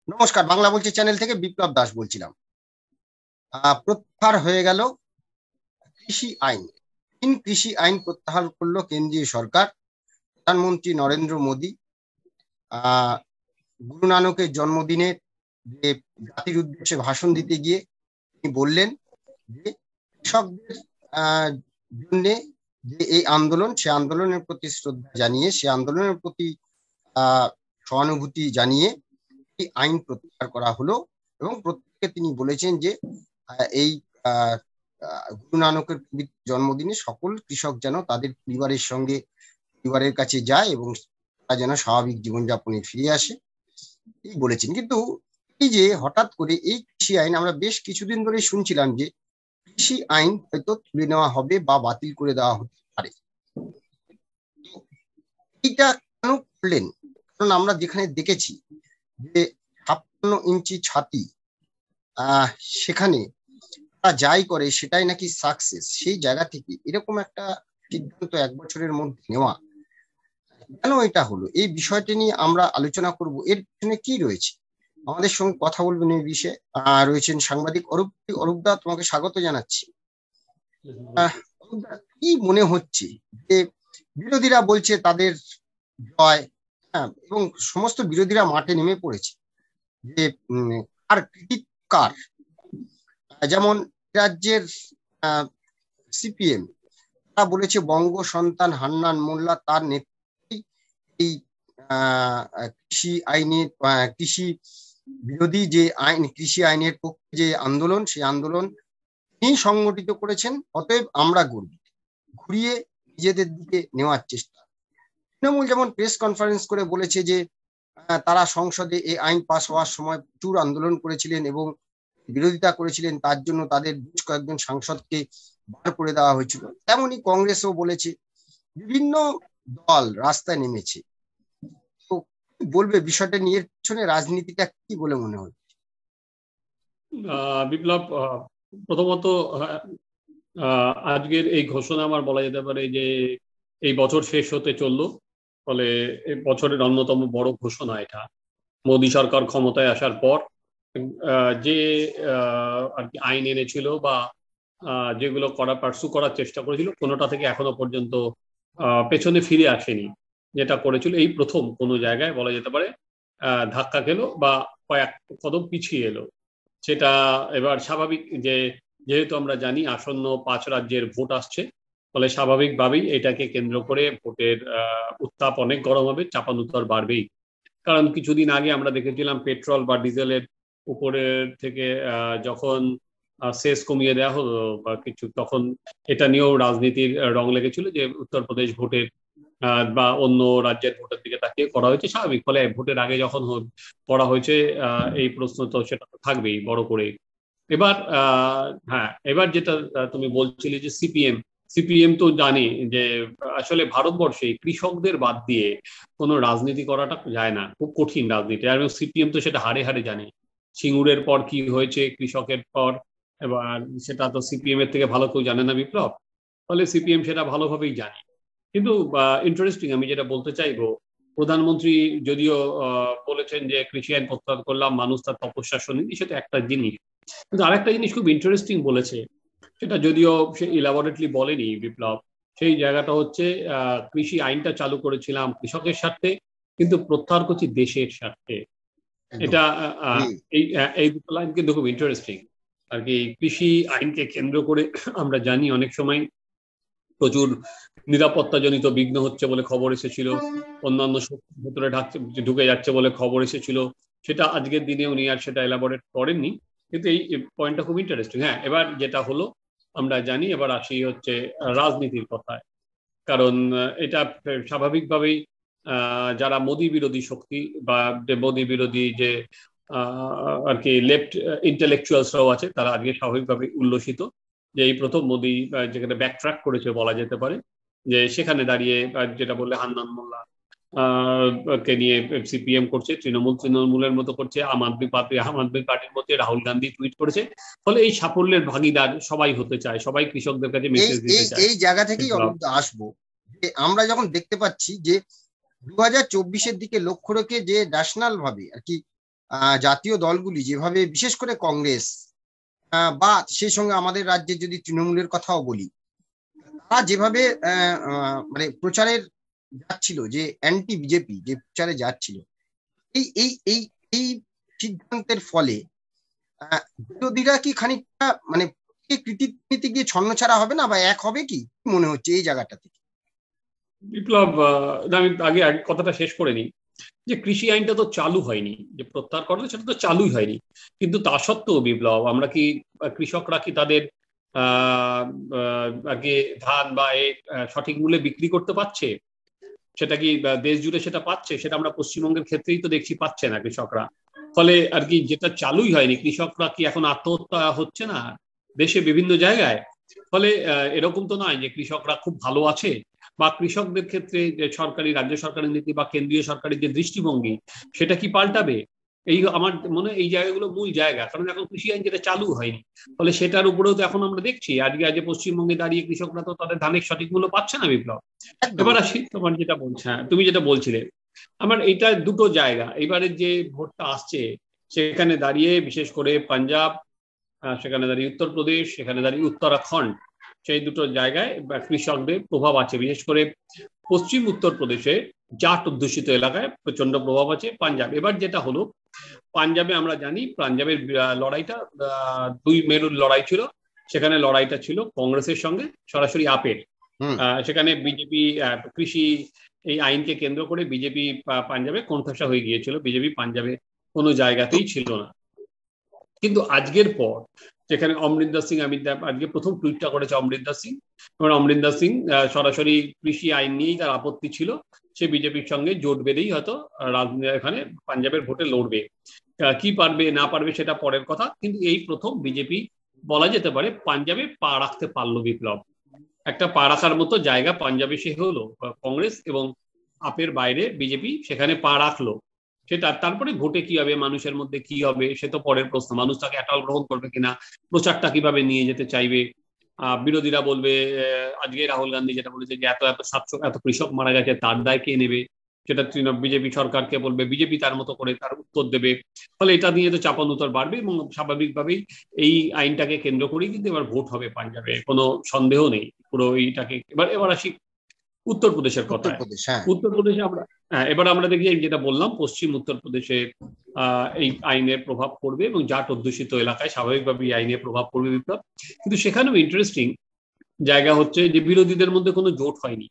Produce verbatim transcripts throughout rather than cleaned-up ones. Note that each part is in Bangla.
নমস্কার, বাংলা বলছে চ্যানেল থেকে বিপ্লব দাস বলছিলাম। আহ প্রত্যাহার হয়ে গেল কৃষি আইন। তিন কৃষি আইন প্রত্যাহার করলো কেন্দ্রীয় সরকার। প্রধানমন্ত্রী নরেন্দ্র মোদী আহ গুরু নানকের জন্মদিনে যে জাতির উদ্দেশ্যে ভাষণ দিতে গিয়ে তিনি বললেন যে কৃষকদের আহ জন্য যে এই আন্দোলন, সে আন্দোলনের প্রতি শ্রদ্ধা জানিয়ে, সে আন্দোলনের প্রতি আহ সহানুভূতি জানিয়ে এই আইন প্রত্যাহার করা হলো। এবং প্রত্যেককে তিনি বলেছেন যে এই আহ গুরু নানকের জন্মদিনে সকল কৃষক যেন তাদের পরিবারের সঙ্গে পরিবারের কাছে যায় এবং তারা যেন স্বাভাবিক জীবনযাপনে ফিরে আসে, এই বলেছেন। কিন্তু এই যে হঠাৎ করে এই কৃষি আইন, আমরা বেশ কিছুদিন ধরে শুনছিলাম যে কৃষি আইন হয়তো তুলে নেওয়া হবে বা বাতিল করে দেওয়া হতে পারে। এইটা কেন করলেন? কারণ আমরা যেখানে দেখেছি যে ছাপ্পান্ন ইঞ্চি ছাতি, আহ সেখানে তারা যাই করে সেটাই নাকি সাকসেস। সেই জায়গা থেকে এরকম একটা সিদ্ধান্ত এক বছরের মধ্যে নেওয়া, কেন এটা হলো? এই বিষয়টি নিয়ে আমরা আলোচনা করব। এর পিছনে কি রয়েছে, আমাদের সঙ্গে কথা বলবেন এই বিষয়ে আহ রয়েছেন সাংবাদিক অরূপ। অরূপদা, তোমাকে স্বাগত জানাচ্ছি। কি মনে হচ্ছে যে বিরোধীরা বলছে তাদের জয়, হ্যাঁ, এবং সমস্ত বিরোধীরা মাঠে নেমে পড়েছে যে আর কার, যেমন রাজ্যের আহ সিপিএম তারা বলেছে বঙ্গ সন্তান হান্নান মোল্লা তার নেতৃত্বে এই আহ কৃষি আইনের কৃষি বিরোধী যে আইন, কৃষি আইনের পক্ষে যে আন্দোলন, সেই আন্দোলন তিনি সংগঠিত করেছেন, অতএব আমরা গর্বিত। ঘুরিয়ে নিজেদের দিকে নেওয়ার চেষ্টা। তৃণমূল যেমন প্রেস কনফারেন্স করে বলেছে যে তারা সংসদে এই আইন পাস হওয়ার সময় প্রচুর আন্দোলন করেছিলেন এবং বিরোধিতা করেছিলেন, তার জন্য তাদের বেশ কয়েকজন সাংসদকে বার করে দেওয়া হয়েছিল। তেমনি কংগ্রেসও বলেছে, বিভিন্ন দল রাস্তায় নেমেছে। তো বলবে বিষয়টা নিয়ে, পিছনে রাজনীতিটা কি বলে মনে হচ্ছে? বিপ্লব, প্রথমত আজকের এই ঘোষণা আমার বলা যেতে পারে যে এই বছর শেষ হতে চললো, ফলে এই বছরের অন্যতম বড় ঘোষণা এটা। মোদী সরকার ক্ষমতায় আসার পর যে আর কি আইন এনেছিল বা যেগুলো করা পার্সু করার চেষ্টা করেছিল, কোনোটা থেকে এখনো পর্যন্ত পেছনে ফিরে আসেনি। যেটা করেছিল এই প্রথম কোনো জায়গায় বলা যেতে পারে ধাক্কা খেলো বা কয়েক কদম পিছিয়ে এলো। সেটা এবার স্বাভাবিক, যে যেহেতু আমরা জানি আসন্ন পাঁচ রাজ্যের ভোট আসছে, ফলে স্বাভাবিকভাবেই এটাকে কেন্দ্র করে ভোটের উত্তাপ অনেক গরম হবে, চাপানুতর বাড়বেই। কারণ কিছুদিন আগে আমরা দেখেছিলাম পেট্রোল বা ডিজেলের উপরে থেকে যখন সেস কমিয়ে দেওয়া হলো বা কিছু, তখন এটা নিয়েও রাজনীতির রং লেগেছিল যে উত্তরপ্রদেশ ভোটের বা অন্য রাজ্যের ভোটের দিকে তাকিয়ে করা হয়েছে, স্বাভাবিক। ফলে ভোটের আগে যখন করা হয়েছে এই প্রশ্ন তো সেটা তো থাকবেই বড় করে। এবার হ্যাঁ, এবার যেটা তুমি বলছিলে যে সিপিএম সিপিএম তো জানি যে আসলে ভারতবর্ষে কৃষকদের বাদ দিয়ে কোনো রাজনীতি করাটা যায় না, খুব কঠিন রাজনীতি। আর সিপিএম তো সেটা হারে হারে জানে। সিঙ্গুরের পর কি হয়েছে কৃষকের পর, এবার সেটা তো সিপিএম এর থেকে ভালো কেউ জানে না বিপ্লব। ফলে সিপিএম সেটা ভালোভাবেই জানে। কিন্তু ইন্টারেস্টিং, আমি যেটা বলতে চাইবো, প্রধানমন্ত্রী যদিও বলেছেন যে কৃষি আইন প্রত্যাহার করলাম, মানুষ তার তপস্যা শোনেনি, সেটা একটা জিনিস। কিন্তু আরেকটা জিনিস খুব ইন্টারেস্টিং বলেছে, সেটা যদিও সে ইলাবোরেটলি বলেনি বিপ্লব। সেই জায়গাটা হচ্ছে কৃষি আইনটা চালু করেছিলাম কৃষকের স্বার্থে, কিন্তু প্রত্যাহার করছি দেশের স্বার্থে। এটা এই এই দুটো লাইন কিন্তু খুব ইন্টারেস্টিং আর কি। কৃষি আইনকে কেন্দ্র করে আমরা জানি অনেক সময় প্রচুর নিরাপত্তাজনিত বিঘ্ন হচ্ছে বলে খবর এসেছিল, অন্যান্য শক্তির ভেতরে ঢুকে যাচ্ছে বলে খবর এসেছিল। সেটা আজকের দিনে উনি আর সেটা এলাবোরেট করেননি, কিন্তু এই পয়েন্টটা খুব ইন্টারেস্টিং। হ্যাঁ, এবার যেটা হলো আমরা জানি, এবার আসি হচ্ছে রাজনীতির কথায়। কারণ এটা স্বাভাবিকভাবেই যারা মোদী বিরোধী শক্তি বা মোদী বিরোধী যে আর কি লেফট ইন্টেলেকচুয়ালসরাও আছে, তারা আজকে স্বাভাবিকভাবে উল্লসিত যে এই প্রথম মোদী যেখানে ব্যাকট্র্যাক করেছে বলা যেতে পারে, যে সেখানে দাঁড়িয়ে যেটা বললে হান্নান মোল্লা কে নিয়ে সিপিএম করছে, তৃণমূল তৃণমূলের মতো করছে, আম আদমি পার্টি আম আদমি পার্টির মধ্যে রাহুল গান্ধী টুইট করেছে। ফলে এই সাফল্যের ভাগিদার সবাই হতে চায়, সবাই কৃষকদের কাছে মেসেজ দিতে চায়। এই জায়গা থেকেই আসবো যে আমরা যখন দেখতে পাচ্ছি যে দু হাজার চব্বিশের দিকে লক্ষ্য রেখে যে ন্যাশনাল ভাবে আর কি জাতীয় দলগুলি যেভাবে, বিশেষ করে কংগ্রেস বা সেই সঙ্গে আমাদের রাজ্যে যদি তৃণমূলের কথাও বলি, তারা যেভাবে মানে প্রচারের যাচ্ছিল, যে অ্যান্টি বিজেপি যে প্রচারে যাচ্ছিল, এই এই এই এই সিদ্ধান্তের ফলে বিরোধীরা কি খানিকটা মানে কৃতিত্ব গিয়ে ছন্ন ছাড়া হবে না, বা এক হবে কি মনে হচ্ছে এই জায়গাটা থেকে? বিপ্লব, আমি আগে কথাটা শেষ করে নিই যে কৃষি আইনটা তো চালু হয়নি, যে প্রত্যাহার করা সেটা তো চালুই হয়নি, কিন্তু তা সত্ত্বেও বিপ্লব, আমরা কি কৃষকরা কি তাদের আহ আগে ধান বা সঠিক মূল্যে বিক্রি করতে পারছে? সেটা কি দেশ জুড়ে সেটা পাচ্ছে? সেটা আমরা পশ্চিমবঙ্গের ক্ষেত্রেই তো দেখছি পাচ্ছে না কৃষকরা। ফলে আর কি যেটা চালুই হয়নি, কৃষকরা কি এখন আত্মহত্যা হচ্ছে না দেশে বিভিন্ন জায়গায়? ফলে এরকম তো নয় যে কৃষকরা খুব ভালো আছে, বা কৃষকদের ক্ষেত্রে যে সরকারি, রাজ্য সরকারের নীতি বা কেন্দ্রীয় সরকারের যে দৃষ্টিভঙ্গি সেটা কি পাল্টাবে? এই আমার মনে হয় এই জায়গাগুলো মূল জায়গা, কারণ এখন কৃষি আইন যেটা চালু হয়নি, ফলে সেটার উপরেও তো এখন আমরা দেখছি আজকে আজ পশ্চিমবঙ্গে দাঁড়িয়ে কৃষকরা তো তাদের ধানের সঠিক মূল্য পাচ্ছে না। বিপ্লব, এবার আসি তোমার যেটা বলছে, হ্যাঁ তুমি যেটা বলছিলে, আমার এইটা দুটো জায়গা, এবারে যে ভোটটা আসছে সেখানে দাঁড়িয়ে বিশেষ করে পাঞ্জাব, সেখানে দাঁড়িয়ে উত্তরপ্রদেশ, সেখানে দাঁড়িয়ে উত্তরাখণ্ড, সেই দুটো জায়গায় কৃষকদের প্রভাব আছে। বিশেষ করে পশ্চিম উত্তরপ্রদেশে জাট অধ্যুষিত এলাকায় প্রচন্ড প্রভাব আছে। পাঞ্জাব, এবার যেটা হলো পাঞ্জাবে আমরা জানি পাঞ্জাবের লড়াইটা দুই মেরুর লড়াই ছিল, সেখানে লড়াইটা ছিল কংগ্রেসের সঙ্গে সরাসরি আপের। সেখানে বিজেপি কৃষি এই আইনকে কেন্দ্র করে বিজেপি পাঞ্জাবে কোণঠাসা হয়ে গিয়েছিল, বিজেপি পাঞ্জাবে কোনো জায়গাতেই ছিল না। কিন্তু আজকের পর যেখানে অমরিন্দর সিং, আমি আজকে প্রথম টুইটটা করেছে অমরিন্দর সিং, এবং অমরিন্দর সিং সরাসরি কৃষি আইন নিয়েই তার আপত্তি ছিল, সে বিজেপির সঙ্গে জোট বেঁধেই হয়তো এখানে পাঞ্জাবের ভোটে লড়বে। কি পারবে না পারবে সেটা পরের কথা, কিন্তু এই প্রথম বিজেপি বলা যেতে পারে পাঞ্জাবে পা রাখতে পারলো। বিপ্লব, একটা পা রাখার মতো জায়গা পাঞ্জাবে সে হলো, কংগ্রেস এবং আপের বাইরে বিজেপি সেখানে পা রাখলো। সেটা তারপরে ভোটে কি হবে, মানুষের মধ্যে কি হবে, সে তো পরের প্রশ্ন। মানুষ তাকে এটাল গ্রহণ করবে কিনা, প্রচারটা কিভাবে নিয়ে যেতে চাইবে। আহ বিরোধীরা বলবে, আজকে রাহুল গান্ধী যেটা বলেছে যে এত এত সাতশো এত কৃষক মারা গেছে, তার দায় কে নেবে, সেটা বিজেপি সরকারকে বলবে, বিজেপি তার মতো করে তার উত্তর দেবে। ফলে এটা নিয়ে তো চাপানুতর বাড়বে, এবং স্বাভাবিকভাবেই এই আইনটাকে কেন্দ্র করেই কিন্তু এবার ভোট হবে পাঞ্জাবে, কোনো সন্দেহ নেই। পুরো এইটাকে এবার এবার আসি উত্তরপ্রদেশের কথায়। উত্তরপ্রদেশে আমরা হ্যাঁ এবার আমরা দেখি যেটা বললাম, পশ্চিম উত্তরপ্রদেশে আহ এই আইনের প্রভাব পড়বে, এবং জাট অধ্যুষিত এলাকায় স্বাভাবিকভাবে এই আইনের প্রভাব পড়বে। বিপ্লব, কিন্তু সেখানেও ইন্টারেস্টিং জায়গা হচ্ছে যে বিরোধীদের মধ্যে কোনো জোট হয়নি।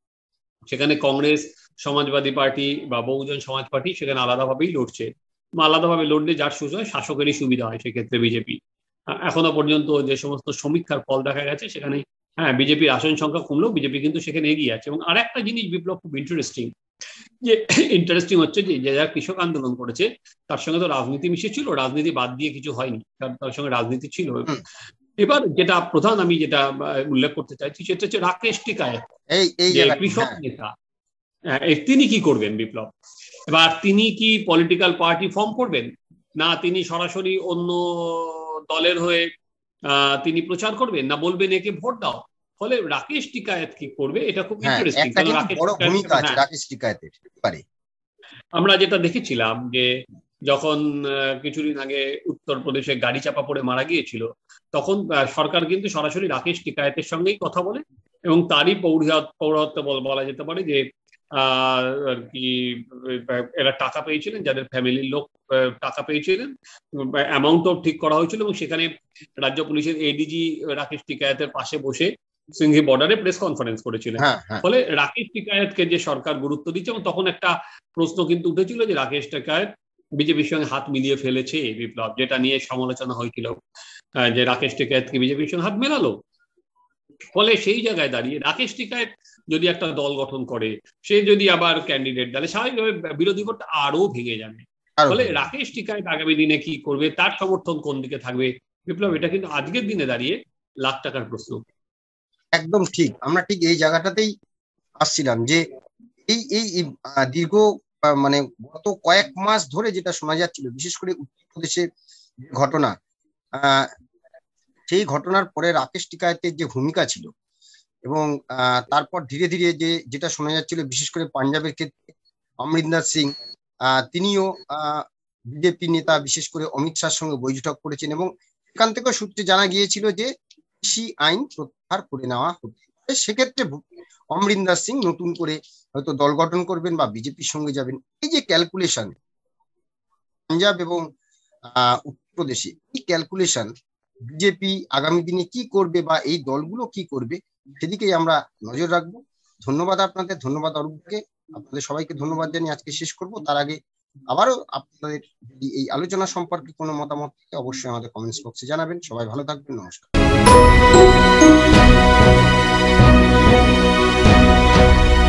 সেখানে কংগ্রেস, সমাজবাদী পার্টি বা বহুজন সমাজ পার্টি সেখানে আলাদাভাবেই লড়ছে। আলাদাভাবে লড়লে যার সুযোগ শাসকেরই সুবিধা হয় সেক্ষেত্রে বিজেপি। এখনো পর্যন্ত যে সমস্ত সমীক্ষার ফল দেখা গেছে সেখানে হ্যাঁ বিজেপির আসন সংখ্যা কমলেও বিজেপি কিন্তু সেখানে এগিয়ে আছে। এবং আর একটা জিনিস বিপ্লব খুব ইন্টারেস্টিং, যে ইন্টারেস্টিং হচ্ছে যে যারা কৃষক আন্দোলন করেছে তার সঙ্গে তো রাজনীতি মিশেছিল, রাজনীতি বাদ দিয়ে কিছু হয়নি, তার সঙ্গে রাজনীতি ছিল। এবার যেটা প্রধান আমি যেটা উল্লেখ করতে চাইছি সেটা হচ্ছে রাকেশ টিকায়েত, যে কৃষক নেতা, তিনি কি করবেন বিপ্লব? এবার তিনি কি পলিটিক্যাল পার্টি ফর্ম করবেন, না তিনি সরাসরি অন্য দলের হয়ে আহ তিনি প্রচার করবেন, না বলবেন একে ভোট দাও? ফলে রাকেশ টিকায়েত কি করবে এটা খুব ইন্টারেস্টিং। আমরা যেটা দেখেছিলাম যে যখন কিছুদিন আগে উত্তরপ্রদেশে গাড়ি চাপা পড়ে মারা গিয়েছিল, তখন সরকার কিন্তু সরাসরি রাকেশ টিকায়েতের সঙ্গেই কথা বলে, এবং তারই পৌরহত্য বলা যেতে পারে যে আহ আর কি এরা টাকা পেয়েছিলেন, যাদের ফ্যামিলির লোক টাকা পেয়েছিলেন, অ্যামাউন্টও ঠিক করা হয়েছিল, এবং সেখানে রাজ্য পুলিশের এডিজি রাকেশ টিকায়েতের পাশে বসে সিংহি বর্ডারে প্রেস কনফারেন্স করেছিলেন। ফলে রাকেশ টিকায়েতকে যে সরকার গুরুত্ব দিচ্ছে, এবং তখন একটা প্রশ্ন কিন্তু উঠেছিল যে রাকেশ টিকায়েত বিজেপির সঙ্গে হাত মিলিয়ে ফেলেছে। বিপ্লব, যেটা নিয়ে সমালোচনা হয়েছিল যে রাকেশ টিকায়েতকে বিজেপির সঙ্গে হাত মেলালো। ফলে সেই জায়গায় দাঁড়িয়ে রাকেশ টিকায়েত যদি একটা দল গঠন করে, সে যদি আবার ক্যান্ডিডেট দাঁড়ে, স্বাভাবিকভাবে বিরোধী ভোট আরো ভেঙে যাবে। ফলে রাকেশ টিকায়েত আগামী দিনে কি করবে, তার সমর্থন কোন দিকে থাকবে? বিপ্লব, এটা কিন্তু আজকের দিনে দাঁড়িয়ে লাখ টাকার প্রশ্ন। একদম ঠিক, আমরা ঠিক এই জায়গাটাতেই আসছিলাম যে এই এই দীর্ঘ মানে গত কয়েক মাস ধরে যেটা শোনা যাচ্ছিল, বিশেষ করে উত্তরপ্রদেশের ঘটনা, আহ সেই ঘটনার পরে রাকেশ টিকায়েতের যে ভূমিকা ছিল, এবং তারপর ধীরে ধীরে যে যেটা শোনা যাচ্ছিল বিশেষ করে পাঞ্জাবের ক্ষেত্রে অমরিন্দর সিং, তিনিও বিজেপি নেতা বিশেষ করে অমিত শাহর সঙ্গে বৈঠক করেছেন এবং এখান থেকে সূত্রে জানা গিয়েছিল যে কৃষি আইন প্রত্যাহার করে নেওয়া হতে পারে। সেক্ষেত্রে অমরিন্দর সিং নতুন করে হয়তো দল গঠন করবেন বা বিজেপির সঙ্গে যাবেন। এই যে ক্যালকুলেশন পাঞ্জাব এবং আহ উত্তরপ্রদেশে, এই ক্যালকুলেশন বিজেপি আগামী দিনে কি করবে বা এই দলগুলো কি করবে সেদিকেই আমরা নজর রাখবো। ধন্যবাদ আপনাদের, ধন্যবাদ অরূপকে, আপনাদের সবাইকে ধন্যবাদ জানিয়ে আজকে শেষ করব। তার আগে আবারও আপনাদের যদি এই আলোচনা সম্পর্কে কোনো মতামত থাকে অবশ্যই আমাদের কমেন্টস বক্সে জানাবেন। সবাই ভালো থাকবেন, নমস্কার।